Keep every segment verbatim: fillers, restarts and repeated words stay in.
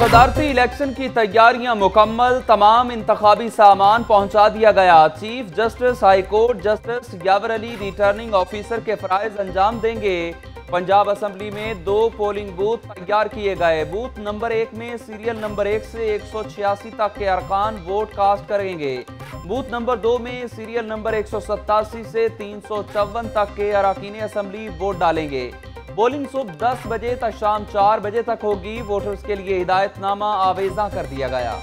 सदारती election की तैयारियां मुकम्मल, तमाम इंतखाबी सामान पहुंचा दिया गया। Chief justice high court justice Yawar Ali returning officer के फराइज अंजाम देंगे। पंजाब असम्बली में दो पोलिंग बूथ तैयार किए गए। बूथ नंबर एक में सीरियल नंबर एक से एक सौ छियासी तक के अरकान वोट कास्ट करेंगे। बूथ नंबर दो में सीरियल नंबर एक सौ सत्तासी से तीन सौ चौवन तक के अरकान असम्बली वोट डालेंगे। पोलिंग सुबह दस बजे तक शाम चार बजे तक होगी। वोटर्स के लिए हिदायतनामा आवेजा कर दिया गया।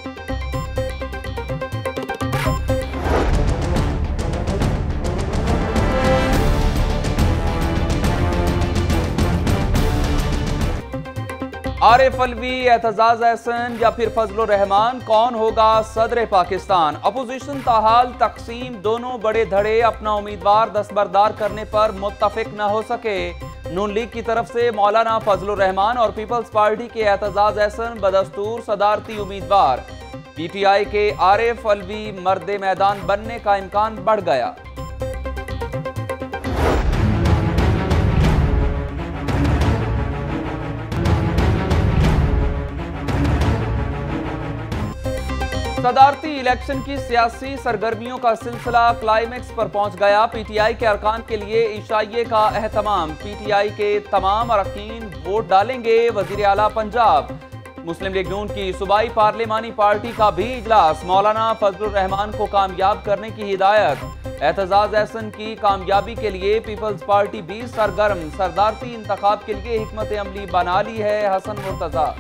आरिफ अलवी, एतजाज एहसन या फिर फजल रहमान, कौन होगा सदर पाकिस्तान? अपोजिशन ताहाल तकसीम, दोनों बड़े धड़े अपना उम्मीदवार दस्तबरदार करने पर मुत्तफिक न हो सके। नून लीग की तरफ से मौलाना फजल रहमान और पीपल्स पार्टी के एतजाज एहसन बदस्तूर सदारती उम्मीदवार। पीटीआई के आरिफ अलवी मर्द मैदान बनने का इम्कान बढ़ गया। सदारती इलेक्शन की सियासी सरगर्मियों का सिलसिला क्लाइमेक्स पर पहुंच गया। पीटीआई के अरकान के लिए इशाइये का एहतमाम। पीटीआई के तमाम अरकान वोट डालेंगे। वजीर आला पंजाब मुस्लिम लीग नून की सूबाई पार्लिमानी पार्टी का भी इजलास। मौलाना फजल रहमान को कामयाब करने की हिदायत। एतजाज एहसन की कामयाबी के लिए पीपल्स पार्टी भी सरगर्म। सदारती इंतखाब के लिए हिकमत अमली बना ली है हसन मुर्तजा।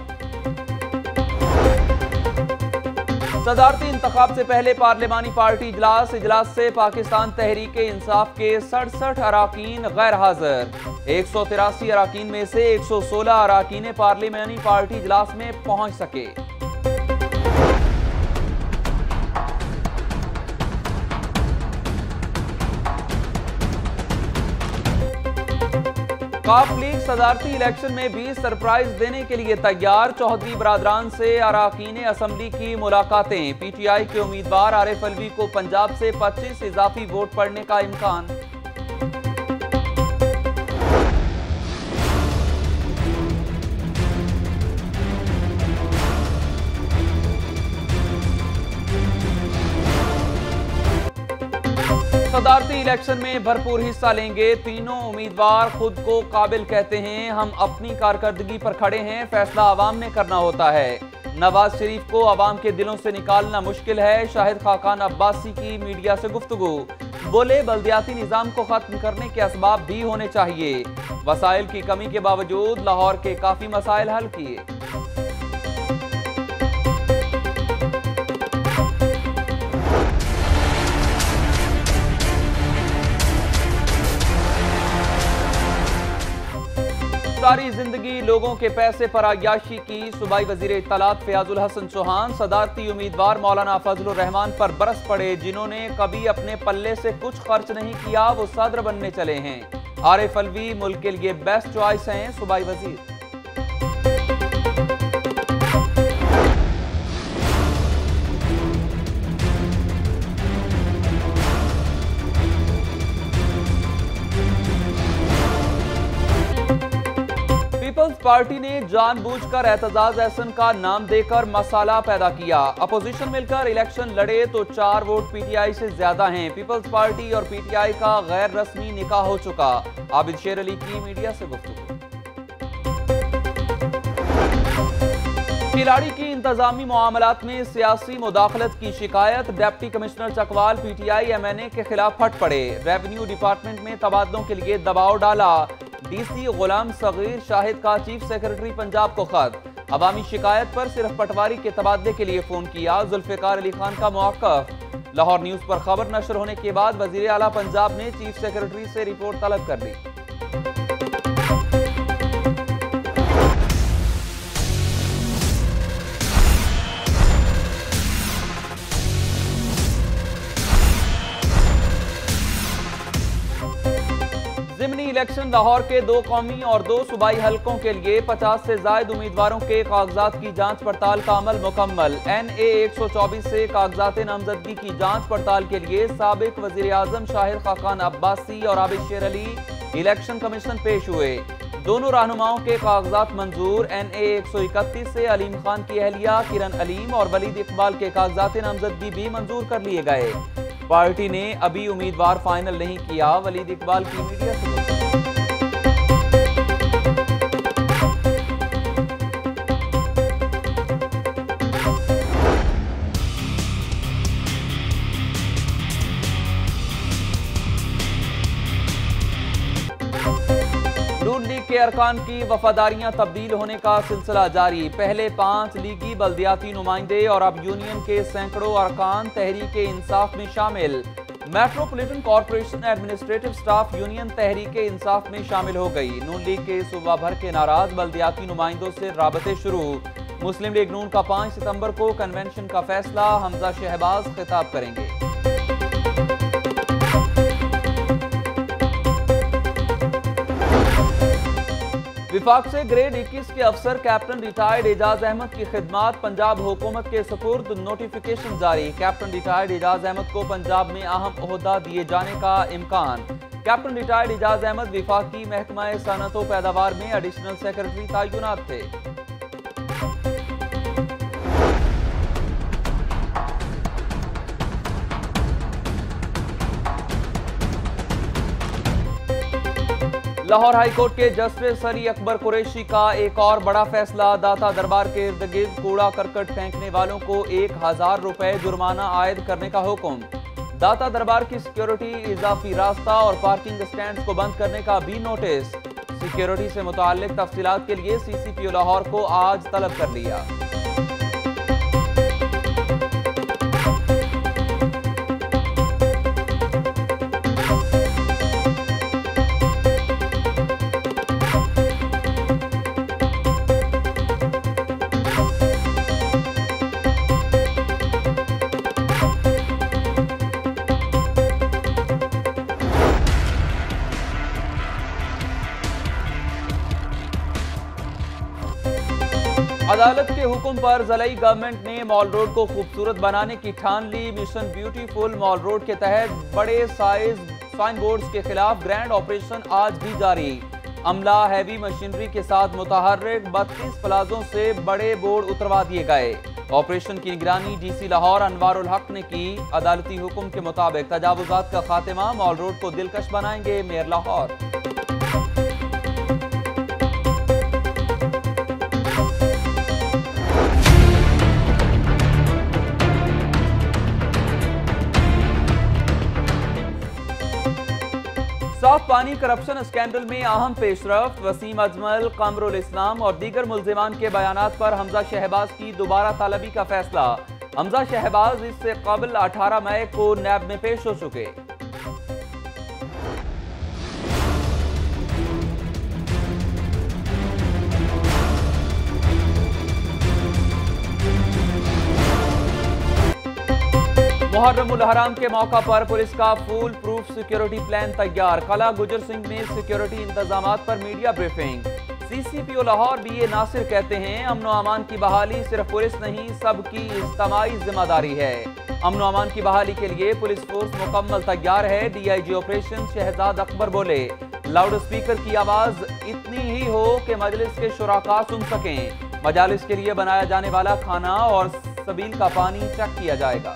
सदारती इंतखाब से पहले पार्लिमानी पार्टी इजलास। इजलास से पाकिस्तान तहरीक इंसाफ के सड़सठ अराकीन गैर हाजिर। एक सौ तिरासी अराकीन में से एक सौ सोलह अराकीन पार्लिमानी पार्टी इजलास में पहुंच सके। काफ लीग सदारती इलेक्शन में भी सरप्राइज देने के लिए तैयार। चौधरी बरादरान से अराकीन असम्बली की मुलाकातें। पीटीआई के उम्मीदवार आरिफ अलवी को पंजाब से पच्चीस इजाफी वोट पड़ने का इम्कान। सदारती इलेक्शन में भरपूर हिस्सा लेंगे। तीनों उम्मीदवार खुद को काबिल कहते हैं। हम अपनी कारकर्दगी पर खड़े हैं, फैसला आवाम ने करना होता है। नवाज शरीफ को आवाम के दिलों से निकालना मुश्किल है। शाहिद खाकान अब्बासी की मीडिया से गुफ्तगू। बोले बल्दियाती निज़ाम को खत्म करने के असबाब भी होने चाहिए। वसाइल की कमी के बावजूद लाहौर के काफी मसाइल हल किए। सारी जिंदगी लोगों के पैसे पर अय्याशी की। सूबाई वजीर इत्तलात फयाजुल हसन चौहान सदारती उम्मीदवार मौलाना फजल रहमान पर बरस पड़े। जिन्होंने कभी अपने पल्ले से कुछ खर्च नहीं किया वो सदर बनने चले हैं। आरिफ अलवी मुल्क के लिए बेस्ट चॉइस हैं। सूबाई वजीर पीपल्स पार्टी ने जानबूझकर एतजाज एहसन का नाम देकर मसाला पैदा किया। अपोजिशन मिलकर इलेक्शन लड़े तो चार वोट पीटीआई से ज्यादा हैं। पीपल्स पार्टी और पीटीआई का गैर रस्मी निकाह हो चुका। आबिद शेर अली की मीडिया से गुफ्तगू। खिलाड़ी की इंतजामी मामलात में सियासी मुदाखलत की शिकायत। Deputy commissioner Chakwal PTI MNA के खिलाफ फट पड़े। रेवेन्यू डिपार्टमेंट में तबादलों के लिए दबाव डाला। डीसी गुलाम सगीर शाहिद का चीफ सेक्रेटरी पंजाब को खत। अवामी शिकायत पर सिर्फ पटवारी के तबादले के लिए फोन किया। जुल्फिकार अली खान का मौक़िफ़। लाहौर न्यूज पर खबर नशर होने के बाद वजीर आला पंजाब ने चीफ सेक्रेटरी से रिपोर्ट तलब कर ली। ज़िमनी इलेक्शन लाहौर के दो कौमी और दो सूबाई हलकों के लिए पचास से जायद उम्मीदवारों के कागजात की जांच पड़ताल का अमल मुकम्मल। एन ए एक सौ चौबीस से कागजात नामजदगी की जांच पड़ताल के लिए साबिक वज़ीर आज़म शाहिद खाकान अब्बासी और आबिद शेर अली इलेक्शन कमीशन पेश हुए। दोनों रहनुमाओं के कागजात मंजूर। एन ए एक सौ इकतीस से अलीम खान की अहलिया किरण अलीम और वलीद इकबाल के कागजात नामजदगी भी मंजूर कर लिए गए। पार्टी ने अभी उम्मीदवार फाइनल नहीं किया। वलीद इकबाल की मीडिया से नून लीग के अरकान की वफादारियां तब्दील होने का सिलसिला जारी। पहले पांच लीगी बल्दियाती नुमाइंदे और अब यूनियन के सैकड़ों अरकान तहरीके इंसाफ में शामिल। Metropolitan corporation administrative staff union Tehreek-e Insaf में शामिल हो गई। नून लीग के सूबा भर के नाराज बल्दियाती नुमाइंदों से राबते शुरू। मुस्लिम लीग नून का पाँच सितंबर को कन्वेंशन का फैसला। हमजा शहबाज खिताब करेंगे। विफाक से ग्रेड इक्कीस के अफसर कैप्टन रिटायर्ड एजाज अहमद की खिदमात पंजाब हुकूमत के सुपुर्द। नोटिफिकेशन जारी। कैप्टन रिटायर्ड एजाज अहमद को पंजाब में अहम ओहदा दिए जाने का इम्कान। कैप्टन रिटायर्ड एजाज अहमद विफाकी महकमा सनअत व पैदावार में एडिशनल सेक्रेटरी तैनात थे। लाहौर हाईकोर्ट के जस्टिस अली अकबर कुरैशी का एक और बड़ा फैसला। दाता दरबार के इर्द गिर्द कूड़ा करकट फेंकने वालों को एक हजार रुपए जुर्माना आयद करने का हुक्म। दाता दरबार की सिक्योरिटी, इजाफी रास्ता और पार्किंग स्टैंड को बंद करने का भी नोटिस। सिक्योरिटी से मुताल्लिक तफसीलात के लिए सी सी पी ओ लाहौर को आज तलब कर लिया। अदालत के हुक्म पर ज़लई गवर्नमेंट ने मॉल रोड को खूबसूरत बनाने की ठान ली। मिशन ब्यूटीफुल मॉल रोड के तहत बड़े साइज साइन बोर्ड्स के खिलाफ ग्रैंड ऑपरेशन आज भी जारी। अमला हैवी मशीनरी के साथ मुतहर्रिक बत्तीस प्लाजों से बड़े बोर्ड उतरवा दिए गए। ऑपरेशन की निगरानी डी सी लाहौर अनवारुल हक ने की। अदालती हुक्म के मुताबिक तजावुजात का खात्मा। मॉल रोड को दिलकश बनाएंगे मेयर लाहौर। साफ पानी करप्शन स्कैंडल में अहम पेशरफ। वसीम अजमल, कमरुल इस्लाम और दीगर मुल्जिमान के बयानात पर हमजा शहबाज की दोबारा तलबी का फैसला। हमजा शहबाज इससे कबल अठारह मई को नैब में पेश हो चुके। मुहर्रमुल हराम के मौका पर पुलिस का फुल प्रूफ सिक्योरिटी प्लान तैयार। कला गुजर सिंह में सिक्योरिटी इंतजामात पर media briefing. C C P O Lahore B A Nasir कहते हैं अमन व अमान की बहाली सिर्फ पुलिस नहीं सबकी इज्तिमाई जिम्मेदारी है। अमन व अमान की बहाली के लिए पुलिस फोर्स मुकम्मल तैयार है। D I G operation Shahzad Akbar बोले लाउड स्पीकर की आवाज इतनी ही हो कि मजलिस के शुराका सुन सकें। मजालिस के लिए बनाया जाने वाला खाना और सबील का पानी चेक किया जाएगा।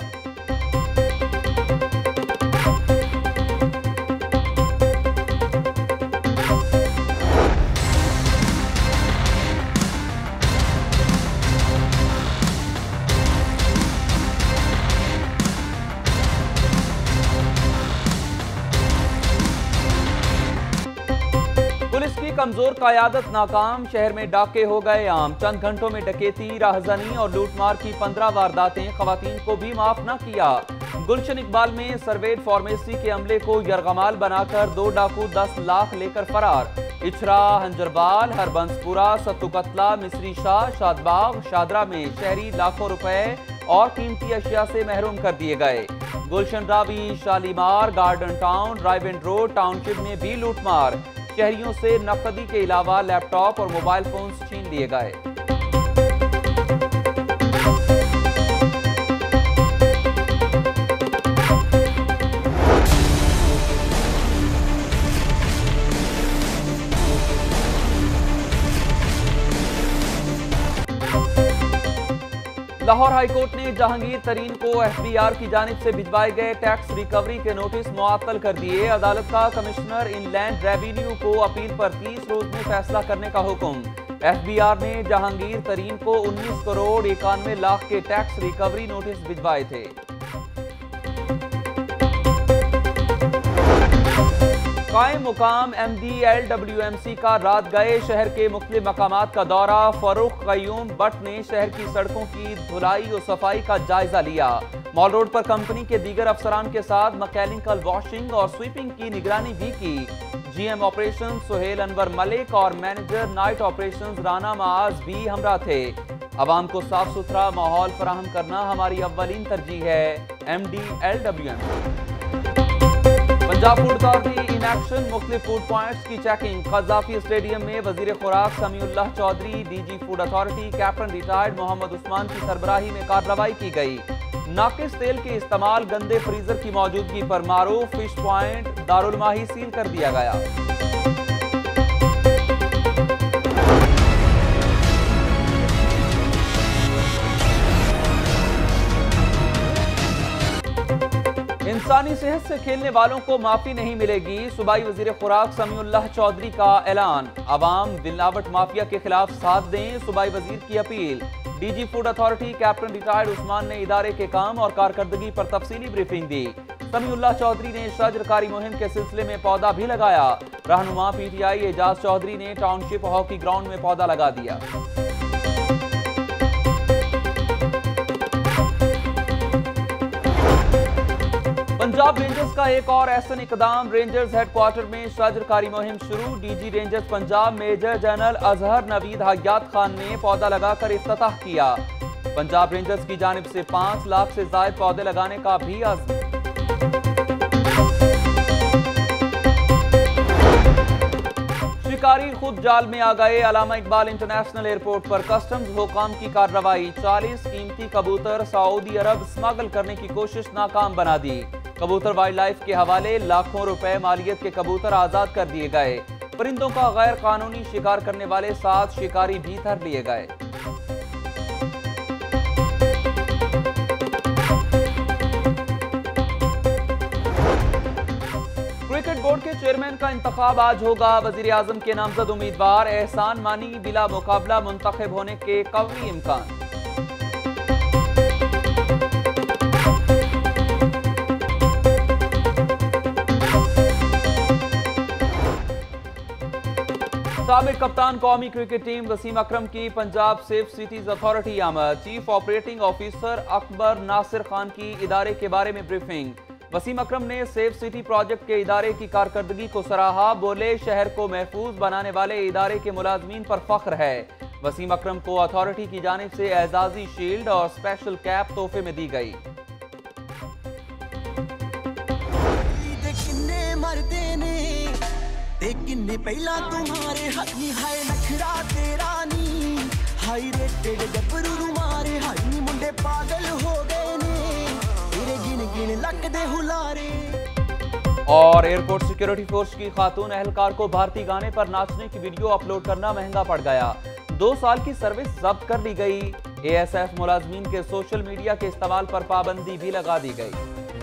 पुलिस की कमजोर क़यादत नाकाम। शहर में डाके हो गए आम। चंद घंटों में डकैती, राहजनी और लूटमार की पंद्रह वारदातें। खवातीन को भी माफ न किया। गुलशन इकबाल में सर्वेड फार्मेसी के अमले को यरगमाल बनाकर दो डाकू दस लाख लेकर फरार। इछरा, हंजरबाल, हरबंसपुरा, सत्तुकतला, मिसरी शाह, शादबाग, शादरा में शहरी लाखों रुपए और कीमती अशिया से महरूम कर दिए गए। Gulshan Ravi, Shalimar, garden town, Raiwind road township में भी लूटमार। शहरियों से नकदी के अलावा लैपटॉप और मोबाइल फोन्स छीन लिए गए। लाहौर हाईकोर्ट ने जहांगीर तरीन को एफ बी आर की जानिब से भिजवाए गए टैक्स रिकवरी के नोटिस मुअत्तल कर दिए। अदालत का कमिश्नर इनलैंड रेवेन्यू को अपील पर तीस रोज में फैसला करने का हुक्म। एफ बी आर ने जहांगीर तरीन को उन्नीस करोड़ इक्यानवे लाख के टैक्स रिकवरी नोटिस भिजवाए थे। कायम मुकाम M D L W M C का रात गए शहर के मुख्तलिफ मकामात का दौरा। फरूख कयूम भट्ट ने शहर की सड़कों की धुलाई और सफाई का जायजा लिया। मॉल रोड पर कंपनी के दीगर अफसरान के साथ मैकेनिकल वॉशिंग और स्वीपिंग की निगरानी भी की। G M operation Suhail Anwar Malik और मैनेजर नाइट ऑपरेशन राना माज भी हमरा थे। आवाम को साफ सुथरा माहौल फराहम करना हमारी अव्वलीन तरजीह है। M D L W M C. Punjab food authority in action, मुख्तलिफ फूड पॉइंट्स की चेकिंग। कज़ाफी स्टेडियम में वजीर खुराक Samiullah Chaudhry, D G food authority captain retired Mohammad Usman की सरबराही में कार्रवाई की गई। नाकिस तेल के इस्तेमाल, गंदे फ्रीजर की मौजूदगी पर मारूफ fish point Darul Mahi seal कर दिया गया। इंसानी सेहत से खेलने वालों को माफी नहीं मिलेगी, सूबाई वजीर खुराक समीउल्लाह चौधरी का ऐलान। अवाम मिलावट माफिया के खिलाफ साथ दें, सूबाई वजीर की अपील। DG food authority captain retired Usman ने इदारे के काम और कारकर्दगी पर तफसीली ब्रीफिंग दी। समीउल्लाह चौधरी ने शजरकारी मुहिम के सिलसिले में पौधा भी लगाया। रहनुमा P T I Ejaz Chaudhry ने टाउनशिप हॉकी ग्राउंड में पौधा लगा दिया। पंजाब रेंजर्स का एक और ऐसा इकदाम, रेंजर्स हेडक्वार्टर में शजरकारी मुहिम शुरू। DG rangers Punjab major general Azhar Naveed Hayat Khan ने पौधा लगाकर इफ्तिताह किया। पंजाब रेंजर्स की जानिब से पांच लाख से ज्यादा पौधे लगाने का भी आज़म। शिकारी खुद जाल में आ गए, अलामा इकबाल इंटरनेशनल एयरपोर्ट पर कस्टम्स हुकाम की कार्रवाई। चालीस कीमती कबूतर सऊदी अरब स्मगल करने की कोशिश नाकाम बना दी। कबूतर वाइल्ड लाइफ के हवाले लाखों रुपए मालियत के कबूतर आजाद कर दिए गए। परिंदों का गैर कानूनी शिकार करने वाले सात शिकारी भी धर लिए गए। क्रिकेट बोर्ड के चेयरमैन का इंतखाब आज होगा। वजीर आजम के नामजद उम्मीदवार एहसान मानी बिला मुकाबला मुंतखब होने के कवी इम्कान। साबिक कप्तान कौमी क्रिकेट टीम वसीम अकरम की पंजाब सेफ सिटीज अथॉरिटी आमद। Chief operating officer Akbar Nasir Khan की इदारे के बारे में ब्रीफिंग। वसीम अकरम ने सेफ सिटी प्रोजेक्ट के इदारे की कारकर्दगी को सराहा। बोले शहर को महफूज बनाने वाले इदारे के मुलाजमीन पर फख्र है। वसीम अकरम को अथॉरिटी की जानिब से एजाजी शील्ड और स्पेशल कैप तोहफे में दी गई। किन्ने पहला तुम्हारे हाथ नी हाय नखरा तेरा नी हाय रेटेड गबरू मारे हाय नी मुंडे पागल हो गए ने तेरे गिन गिन लक दे हुलारे। और एयरपोर्ट सिक्योरिटी फोर्स की खातून एहलकार को भारतीय गाने पर नाचने की वीडियो अपलोड करना महंगा पड़ गया। दो साल की सर्विस जब्त कर ली गई। ए एस एफ मुलाजमीन के सोशल मीडिया के इस्तेमाल पर पाबंदी भी लगा दी गई।